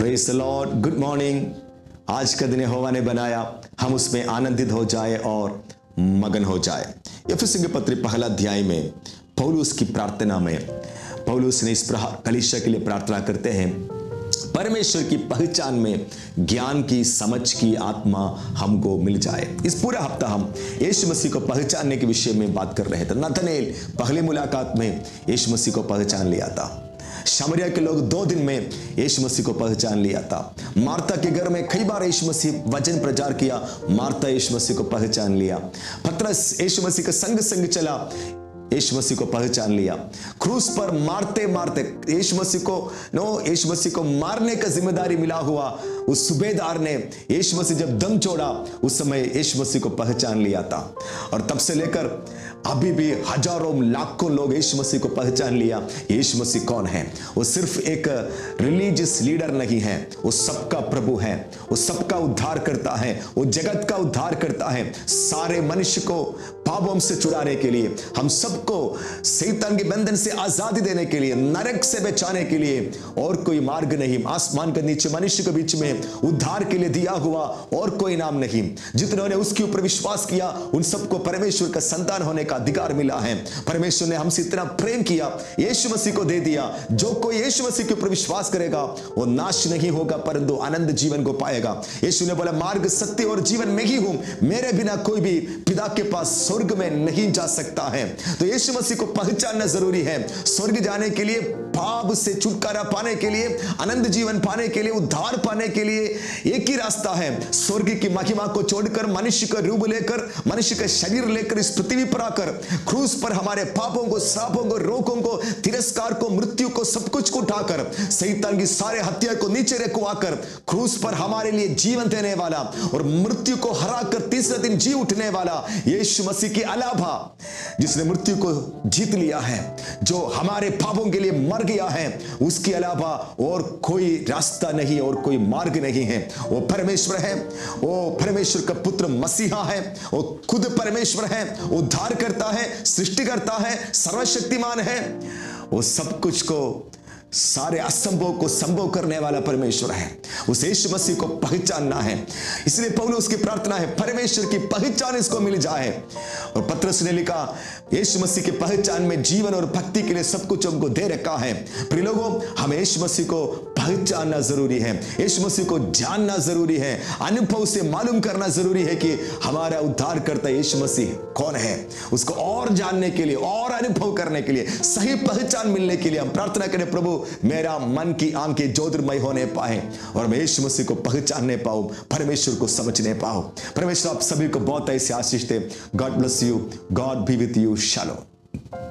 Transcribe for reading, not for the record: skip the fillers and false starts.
Praise the Lord. Good morning. आज का दिन यहोवा ने बनाया, हम उसमें आनंदित हो जाए और मगन हो जाए। एफेसियों के पत्र पहला अध्याय में पौलुस की प्रार्थना में पौलुस ने इस प्रकार कलीसिया के लिए प्रार्थना करते हैं, परमेश्वर की पहचान में ज्ञान की समझ की आत्मा हमको मिल जाए। इस पूरा हफ्ता हम यीशु मसीह को पहचानने के विषय में बात कर रहे थे। नतनेल पहली मुलाकात में यीशु मसीह को पहचान लिया था। शमरिया के लोग 2 दिन में यीशु मसीह को पहचान लिया था। मार्था के घर में कई बार यीशु मसीह वचन प्रचार किया, मार्था यीशु मसीह को पहचान लिया। पतरस यीशु मसीह के संग संग चला, यीशु मसीह को पहचान लिया। क्रूस पर मारते मारते यीशु मसीह को मारने का जिम्मेदारी मिला हुआ उस सूबेदार ने यीशु मसीह जब दम छोड़ा, उस समय यीशु मसीह को पहचान लिया था। और तब से लेकर अभी भी हजारों लाखों लोग यीशु मसीह को पहचान लिया। यीशु मसीह कौन है? वो सिर्फ एक रिलीजियस लीडर नहीं है, वो सबका प्रभु है, वो सबका उद्धार करता है, वो जगत का उद्धार करता है। सारे मनुष्य को पापों से छुड़ाने के लिए, हम सबको शैतान के बंधन से आजादी देने के लिए, नरक से बचाने के लिए और कोई मार्ग नहीं। आसमान के नीचे मनुष्य के बीच में उद्धार के लिए दिया हुआ और कोई नाम नहीं। जिन्होंने उसके ऊपर विश्वास किया उन सबको परमेश्वर का संतान होने का अधिकार मिला है। परमेश्वर ने हमसे इतना प्रेम किया, यीशु मसीह को दे दिया। जो कोई यीशु मसीह के ऊपर विश्वास करेगा वो नाश नहीं होगा परंतु आनंद जीवन को पाएगा। यीशु ने बोला, मार्ग सत्य और जीवन में ही हूं, मेरे बिना कोई भी पिता के पास स्वर्ग में नहीं जा सकता है। तो यीशु मसीह को पहचानना जरूरी है। स्वर्ग जाने के लिए, पाप से छुटकारा पाने के लिए, आनंद जीवन पाने के लिए, उद्धार पाने के लिए एक ही रास्ता है। स्वर्ग की महिमा को छोड़कर मनुष्य का रूप लेकर, मनुष्य का शरीर लेकर इस पृथ्वी पर आकर क्रूस पर हमारे पापों को, श्रापों को, रोगों को, तिरस्कार को, मृत्यु को, सब कुछ को उठाकर, शैतान की सारे हथियार को नीचे रखवाकर क्रूस पर हमारे लिए जीवन देने वाला और मृत्यु को हराकर तीसरे दिन जी उठने वाला यीशु मसीह के अलावा, जिसने मृत्यु को जीत लिया है, जो हमारे पापों के लिए मर गया है, उसके अलावा और कोई रास्ता नहीं और कोई मार्ग नहीं है। वो परमेश्वर है, वो परमेश्वर का पुत्र मसीहा है, वो खुद परमेश्वर है, उद्धार करता है, सृष्टि करता है, सर्वशक्तिमान है। वो सब कुछ को, सारे असंभव को संभव करने वाला परमेश्वर है। उस यीशु मसीह को पहचानना है। इसलिए पौलुस की प्रार्थना है, परमेश्वर की पहचान इसको मिल जाए। और पतरस ने लिखा, यीशु मसीह की पहचान में जीवन और भक्ति के लिए सब कुछ हमको दे रखा है। प्रिय लोगों, हमें यीशु मसीह को पहचानना जरूरी है, यीशु मसीह को जानना जरूरी है, अनुभव से मालूम करना जरूरी है कि हमारा उद्धार करता यीशु मसीह कौन है। उसको और जानने के लिए और अनुभव करने के लिए, सही पहचान मिलने के लिए हम प्रार्थना करें, प्रभु मेरा मन की आंखें ज्योतिर्मय होने पाए और मैं यीशु मसीह को पहचानने पाऊं, परमेश्वर को समझने पाऊं। परमेश्वर आप सभी को बहुत ऐसे आशीष दे। God bless you, God be with you, shalom.